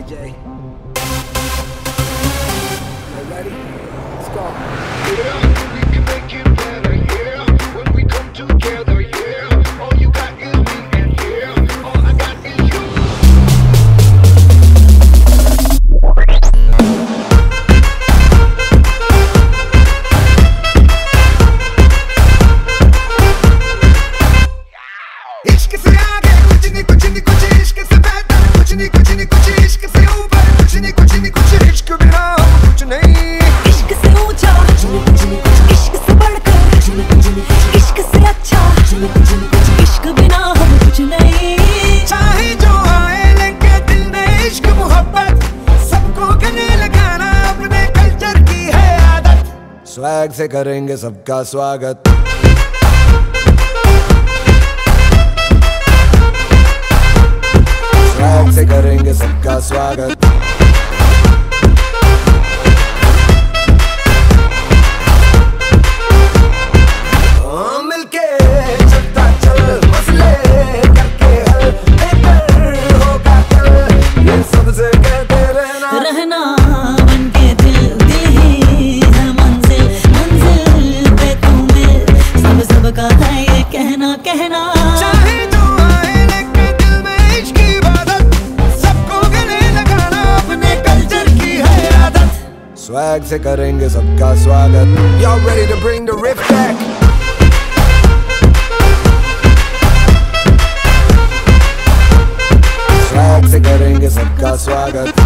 AJ. You ready? Let's go. Yeah, we can make it better, yeah. When we come together, yeah. All you got is me, and yeah, all I got is you. इश्क से आगे कुछ नहीं कुछ इश्क से बेहतर कुछ नहीं कुछ इश्क से ऊपर कुछ नहीं कुछ इश्क बिना कुछ नहीं इश्क से ऊंचा कुछ नहीं इश्क से बढ़कर कुछ नहीं इश्क से अच्छा कुछ नहीं इश्क बिना हम कुछ नहीं चाहे जो आए लेके दिल में इश्क मोहब्बत सबको गले लगाना अपने कल्चर की है आदत स्वैग से करेंगे सबका स्वागत स्वैग से करेंगे सबका स्वागत मिलके चलता चल मसले करके हल बेहतर होगा कल ये सबसे कहते रहना बनके दिल ही है मंजिल पे तू मिल सबका है ये कहना चाहे जो आए लेके दिल में इश्क की इबादत सबको गले लगाना अपने कल्चर की है आदत स्वैग से करेंगे सबका स्वागत Y'all ready to bring the riff back swag से करेंगे सबका स्वागत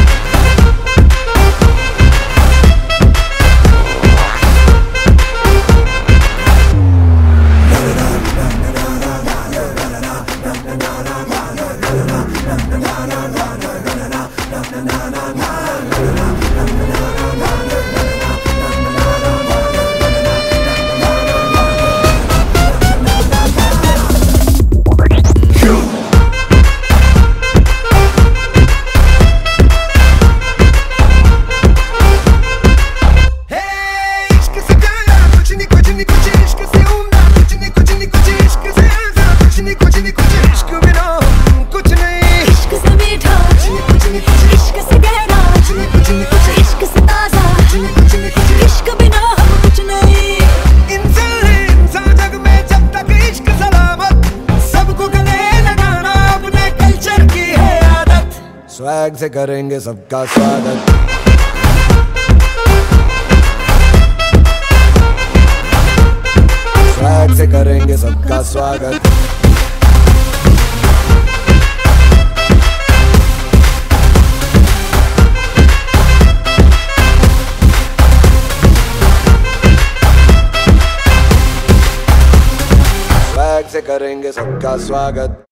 स्वैग से करेंगे सबका स्वागत स्वैग से करेंगे सबका स्वागत स्वैग से करेंगे सबका स्वागत